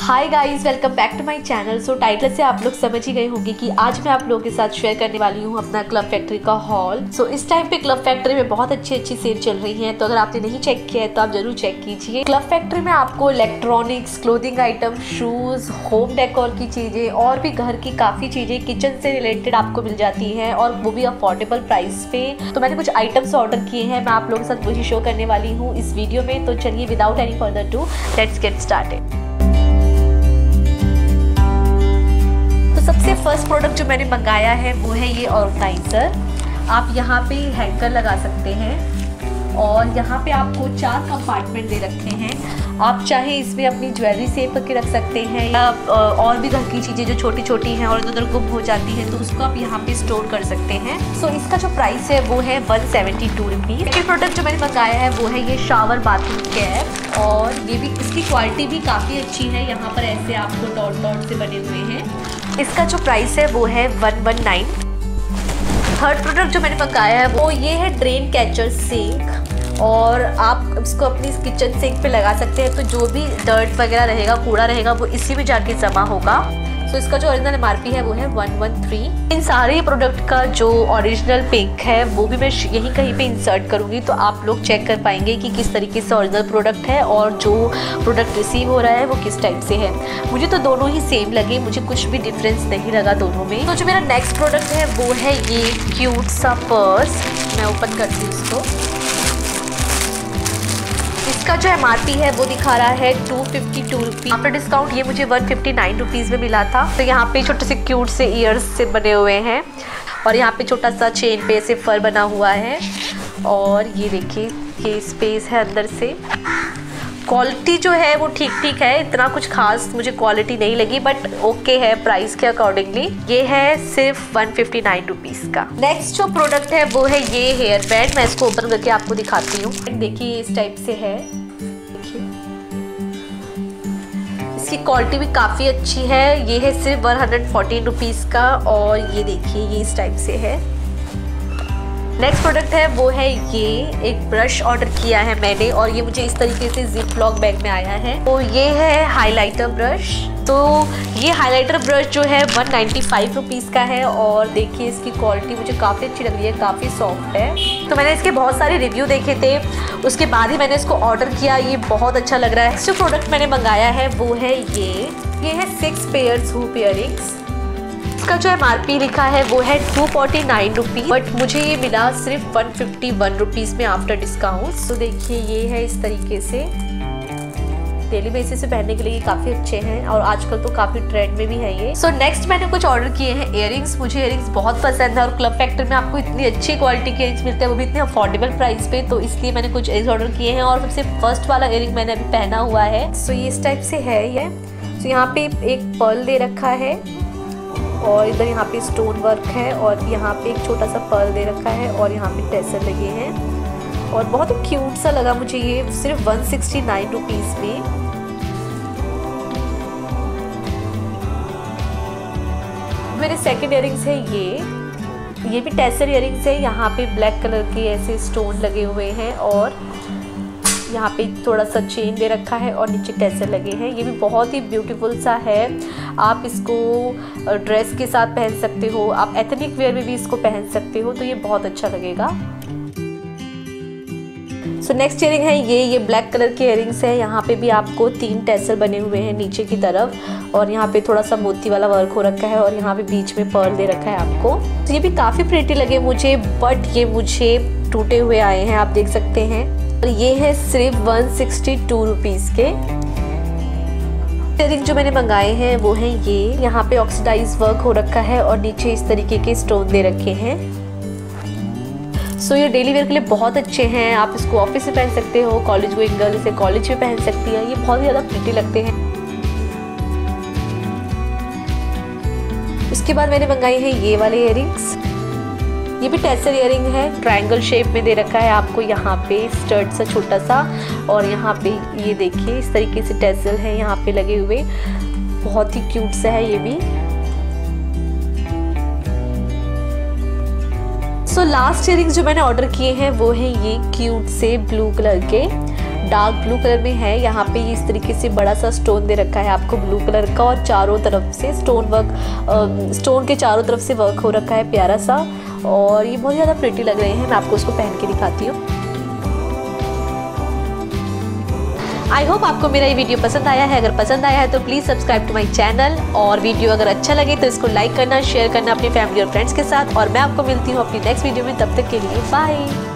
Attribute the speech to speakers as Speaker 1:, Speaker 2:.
Speaker 1: Hi guys, welcome back to my channel. So title से आप लोग समझ ही गए होंगे कि आज मैं आप लोगों के साथ शेयर करने वाली हूँ अपना क्लब फैक्ट्री का हॉल। सो इस टाइम पे क्लब फैक्ट्री में बहुत अच्छी सेल चल रही है, तो अगर आपने नहीं चेक किया है तो आप जरूर चेक कीजिए। क्लब फैक्ट्री में आपको electronics, clothing item, shoes, home decor की चीजें और भी घर की काफी चीजें किचन से रिलेटेड आपको मिल जाती है, और वो भी अफोर्डेबल प्राइस पे। तो मैंने कुछ आइटम्स ऑर्डर किए हैं, मैं आप लोगों के साथ वही शो करने वाली हूँ इस वीडियो में। तो चलिए without any further do let's get started. सबसे फर्स्ट प्रोडक्ट जो मैंने मंगाया है वो है ये ऑर्गेनाइजर। आप यहाँ पे हैंगर लगा सकते हैं और यहाँ पे आपको 4 कंपार्टमेंट दे रखे हैं। आप चाहे इसमें अपनी ज्वेलरी सेव करके रख सकते हैं, या और भी घर की चीज़ें जो छोटी छोटी हैं और इधर गुम हो जाती हैं तो उसको आप यहाँ पे स्टोर कर सकते हैं। सो इसका जो प्राइस है वो है 172 रुपीज़। सेकेंड प्रोडक्ट जो मैंने मंगाया है वो है ये शावर बाथरूम कैप, और ये भी इसकी क्वालिटी भी काफ़ी अच्छी है। यहाँ पर ऐसे आपको डॉट डॉट से बने हुए हैं। इसका जो प्राइस है वो है 119। थर्ड प्रोडक्ट जो मैंने मंगाया है वो ये है ड्रेन कैचर सिंक, और आप इसको अपनी किचन सिंक पे लगा सकते हैं, तो जो भी डर्ट वगैरह रहेगा, कूड़ा रहेगा, वो इसी में जाके जमा होगा। सो इसका जो ओरिजिनल एमआरपी है वो है 113। इन सारे प्रोडक्ट का जो ओरिजिनल पिक है वो भी मैं यहीं कहीं पे इंसर्ट करूँगी, तो आप लोग चेक कर पाएंगे कि किस तरीके से ओरिजिनल प्रोडक्ट है और जो प्रोडक्ट रिसीव हो रहा है वो किस टाइप से है। मुझे तो दोनों ही सेम लगे, मुझे कुछ भी डिफरेंस नहीं लगा दोनों में। तो जो मेरा नेक्स्ट प्रोडक्ट है वो है ये क्यूट सा पर्स। मैं ओपन करती हूँ इसको। इसका जो एमआरपी है वो दिखा रहा है 252 रुपीज़। आफ्टर डिस्काउंट ये मुझे 159 रुपीज़ में मिला था। तो यहाँ पे छोटे से क्यूट से ईयर्स से बने हुए हैं, और यहाँ पे छोटा सा चेन पे ऐसे फर बना हुआ है, और ये देखिए ये स्पेस है अंदर से। क्वालिटी जो है वो ठीक ठीक है, इतना कुछ खास मुझे क्वालिटी नहीं लगी, बट ओके है प्राइस के अकॉर्डिंगली। ये है सिर्फ 159 रुपीज़ का। नेक्स्ट जो प्रोडक्ट है वो है ये हेयर बैंड। मैं इसको ओपन करके आपको दिखाती हूँ। देखिए इस टाइप से है, देखिए इसकी क्वालिटी भी काफ़ी अच्छी है। ये है सिर्फ 114 रुपीज़ का, और ये देखिए ये इस टाइप से है। नेक्स्ट प्रोडक्ट है वो है ये एक ब्रश ऑर्डर किया है मैंने, और ये मुझे इस तरीके से जिप लॉक बैग में आया है। तो ये है हाइलाइटर ब्रश। तो ये हाइलाइटर ब्रश जो है 195 रुपीज़ का है, और देखिए इसकी क्वालिटी मुझे काफ़ी अच्छी लग रही है, काफ़ी सॉफ्ट है। तो मैंने इसके बहुत सारे रिव्यू देखे थे, उसके बाद ही मैंने इसको ऑर्डर किया। ये बहुत अच्छा लग रहा है। नेक्स्ट जो प्रोडक्ट मैंने मंगाया है वो है ये है 6 पेयर्स हूप इयररिंग्स। इसका जो एमआरपी लिखा है वो है 249 रुपीज़, बट मुझे ये मिला सिर्फ 151 रुपीज़ में आफ्टर डिस्काउंट। तो देखिए ये है इस तरीके से, डेली बेसिस से पहनने के लिए काफ़ी अच्छे हैं, और आजकल तो काफ़ी ट्रेंड में भी है ये। सो नेक्स्ट मैंने कुछ ऑर्डर किए हैं इयररिंग्स। मुझे इयररिंग्स बहुत पसंद है, और क्लब फैक्ट्री में आपको इतनी अच्छी क्वालिटी के इयररिंग्स मिलते हैं, वो भी इतने अफोर्डेबल प्राइस पे, तो इसलिए मैंने कुछ इयररिंग्स ऑर्डर किए हैं। और सबसे फर्स्ट वाला इयररिंग मैंने अभी पहना हुआ है। सो ये इस टाइप से है ये। तो यहाँ पे एक पर्ल दे रखा है, और इधर यहाँ पे स्टोन वर्क है, और यहाँ पे एक छोटा सा पर्ल दे रखा है, और यहाँ पे टेसर लगे हैं, और बहुत ही क्यूट सा लगा मुझे ये सिर्फ 169 रुपीज़ में। मेरे सेकंड इयररिंग्स है ये भी टेसर इयररिंग्स है। यहाँ पे ब्लैक कलर के ऐसे स्टोन लगे हुए हैं, और यहाँ पे थोड़ा सा चेन दे रखा है, और नीचे टेसर लगे हैं। ये भी बहुत ही ब्यूटीफुल सा है। आप इसको ड्रेस के साथ पहन सकते हो, आप एथनिक वेयर में भी इसको पहन सकते हो, तो ये बहुत अच्छा लगेगा। सो नेक्स्ट इयरिंग है ये ब्लैक कलर के इयरिंग्स है। यहाँ पे भी आपको 3 टेसर बने हुए हैं नीचे की तरफ, और यहाँ पे थोड़ा सा मोती वाला वर्क हो रखा है, और यहाँ पे बीच में पर्ल दे रखा है आपको। तो ये भी काफ़ी प्रिटी लगे मुझे, बट ये मुझे टूटे हुए आए हैं, आप देख सकते हैं। और ये है सिर्फ 162 रुपीज़ के। इयररिंग जो मैंने मंगाए हैं वो है ये। यहाँ पे ऑक्सीडाइज वर्क हो रखा है, और नीचे इस तरीके के स्टोन दे रखे हैं। सो ये डेली वेयर के लिए बहुत अच्छे हैं। आप इसको ऑफिस में पहन सकते हो, कॉलेज गोइंग गर्ल इसे कॉलेज में पहन सकती है। ये बहुत ज़्यादा प्रिटी लगते हैं। उसके बाद मैंने मंगाई है ये वाले इयररिंग्स। ये भी टेसर इयररिंग है, ट्रायंगल शेप में दे रखा है आपको। यहाँ पे स्टड सा छोटा सा, और यहाँ पे ये देखिए इस तरीके से टेसल है यहाँ पे लगे हुए, बहुत ही क्यूट सा है ये भी। सो लास्ट इयररिंग्स जो मैंने ऑर्डर किए हैं वो हैं ये क्यूट से ब्लू कलर के। डार्क ब्लू कलर में है। यहाँ पे इस तरीके से बड़ा सा स्टोन दे रखा है आपको ब्लू कलर का, और चारों तरफ से स्टोन के चारों तरफ से वर्क हो रखा है प्यारा सा, और ये बहुत ज़्यादा प्रिटी लग रहे हैं। मैं आपको उसको पहन के दिखाती हूँ। आई होप आपको मेरा ये वीडियो पसंद आया है। अगर पसंद आया है तो please subscribe to my channel, और वीडियो अगर अच्छा लगे तो इसको लाइक करना, शेयर करना अपनी फैमिली और फ्रेंड्स के साथ। और मैं आपको मिलती हूँ अपनी नेक्स्ट वीडियो में, तब तक के लिए बाय।